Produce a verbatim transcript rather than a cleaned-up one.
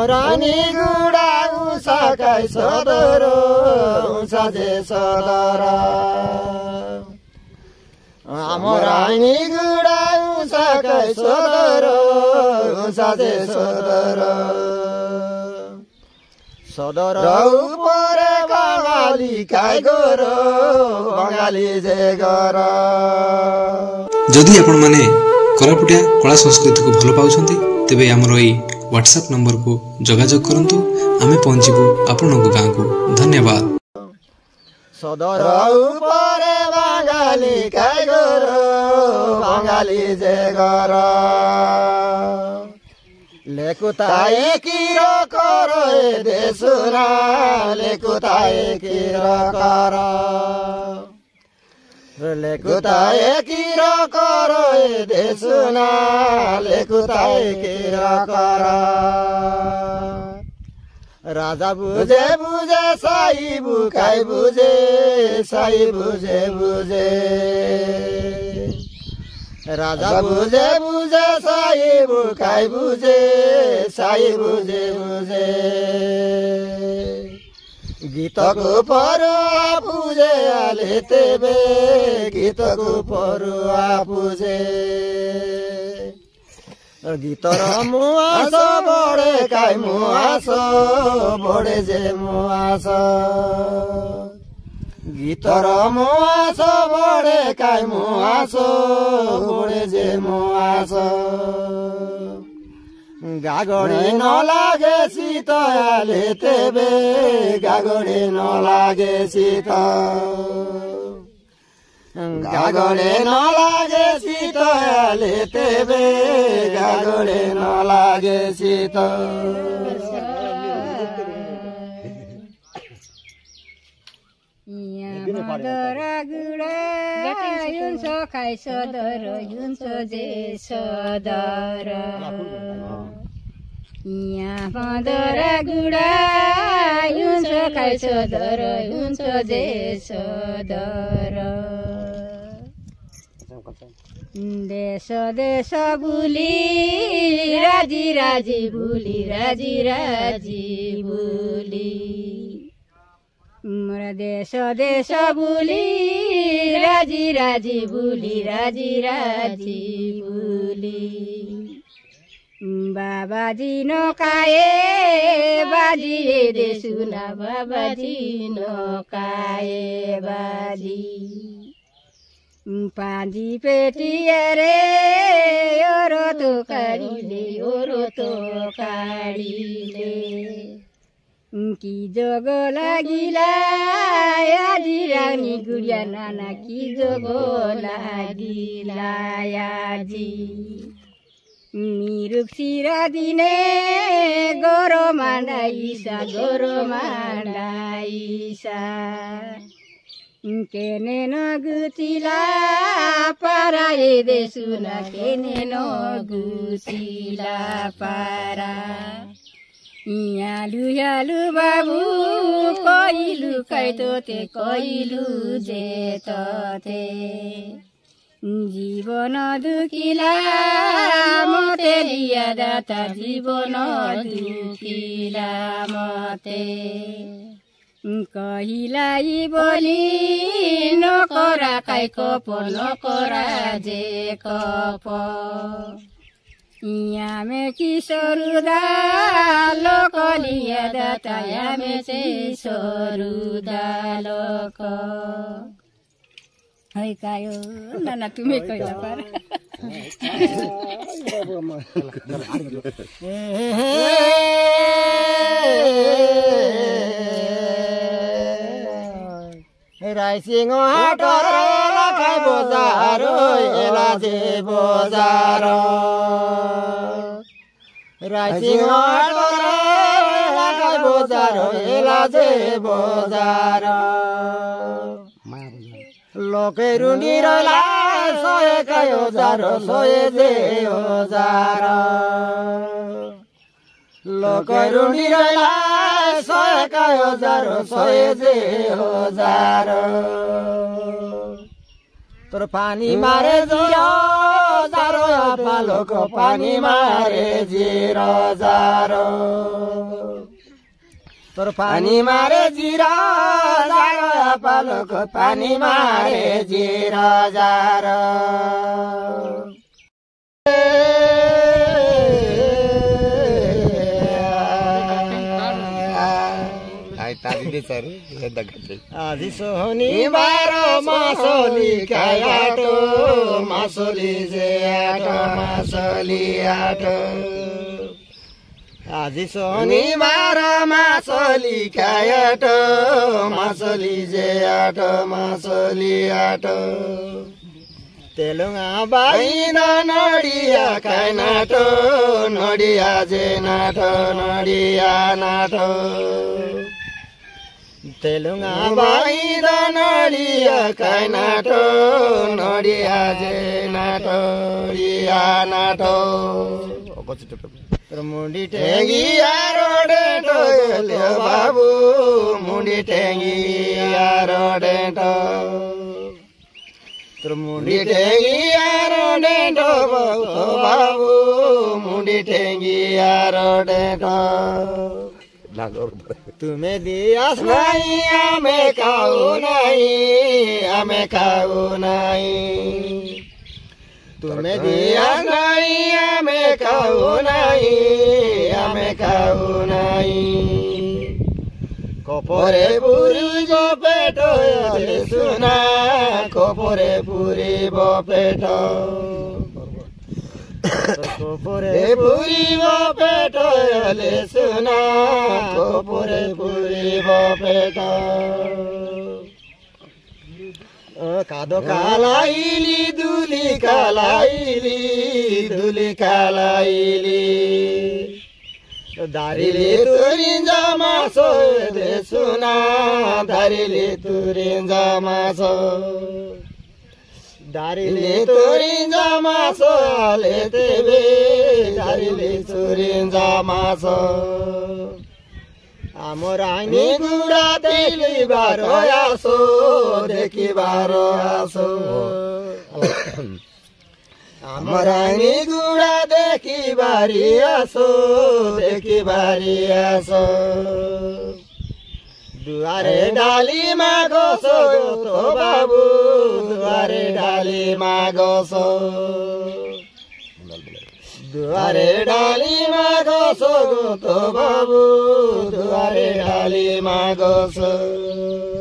रानी गुडा उसाकै सदरो उसा जे सदर आमो रानी गुडा उसाकै सदरो उसा जे सदर सदर उपरे बंगाली काय गरो बंगाली जे गर जदि आपण माने कोरापुटिया कला संस्कृति को भल पाउछंती तेबे हमरो एई व्हाट्सएप नंबर को जोगाजोग करंतु आमे पहुंचीबु आपनको गां को धन्यवाद सदर उपरे बंगाली काय गरो बंगाली जे गर लेकुताए किरो करो ए देशुना लेकुताए किरो करो लेकुताए किरो करो ए देशुना लेकुताए किरो करो राजा बुझे बुझे साई बुकाई बुझे साई बुझे बुझे राजा बुझे बुझे साई बुकाई बुझे साई बुझे बुझे गीत को परुआ बुझे आले तेबे गीत को परुआ बुझे गीतर मुआस बड़े काई मुआस बड़े जे मुआस गीतर मुआस बड़े काई मुआस बड़े जे मुआस गागड़े न लागे शीत आले तेबे गागड़े न लागे शीत गागड़े न लागे शीत आले तेबे गागड़े न लागे शीत DORAGUDA yunso kai sodoro yunso je sodoro ya DORAGUDA yunso kai sodoro yunso je sodoro देशो देशो बुली राजी राजी बुली राजी राजी बुली मोर देश देश बुली राजी राजी बुली राजी राजी बुली बाबाजी नकाए बाजी दे सुना बाबाजी नकाए बाजी पांजी पेटी रे ओरो तो काढ़ीले ओरो तो काढ़ीले की जोग लागिला आजी रानी गुड़िया नाना की जोग लागिला आजी मिरुक सिरा दिने गोरो मांडाईसा गोरो मांडाईसा केने न गुचिला पाराए देसुना केने न गुचिला पारा यालु यालु बाबू कइलु काइतो ते कइलु जेतो ते जीवन दुखिला मते लिया दाता जीवन दुखिला मते कहिलाई बोली नकरा काई कप नकरा जे कप यामे किशोरुदा लोकलिया दाता यामे किशोरुदा लोक है कायो नाना तुम्हें कहिला पर राइसिङ हाटर लाखाइ बजार एला जे बजार राइसिङ हाटर लाखाइ बजार एला जे बजार लोके रुनी रला सोए कायो जार सोए जे हजार लोके रुनी रला सोए कायो जार सोए जे हजार तोर पानी मारे जिया जारो पालोको पानी मारे जिरो जारो तोर पानी मारे जिरो जारो पालोको पानी मारे जिरो जारो आधी सोहनी बारो मासोली कायाटो मासोली जे आटो मासोली आटो आधी सोहनी बारो मासोली कायाटो मासोली जे आटो मासोली आटो तेलुंगा बाइन नडिया काय नाटो नडिया जे नाटो नडिया नाटो तेलुंगा बाइन नडिया काय नाटो नडिया जे नाटो नडिया नाटो मुंडी टेंगी यारो डेटो ले बाबू मुंडी टेंगी यारो डेटो मुंडी टेंगी यारो डेटो बाबू मुंडी टेंगी यारो डेटो तुम्हें दियास नहीं हमें खाओ नहीं हमें खाओ नहीं तुम्हें दियास नहीं हमें खाओ नहीं हमें खाओ नहीं कोपोरे पूरी बो पेटो सुना कोपोरे पूरी बो पेटो कोपोरे पूरी बो पेटो सुना कोपोरे पूरी बो पेटो कादो कालाइली दुली कालाइली दुली कालाइली दारिले तुरिंजा मासो दे सुना दारिले तुरिंजा मासो दारिले तुरिंजा मासो लेते बे दारिले तुरिंजा मासो आमरानी गुड़ा देखी बारो आसो देखी बारो आसो आमरानी गुड़ा देखी बारी आसो देखी बारी आसो दुआरे डाली मागो सो तो बाबू दुआरे डाली मागो सो दुआरे डाली मागो सो तो बाबू दुआरे डाली मागो सो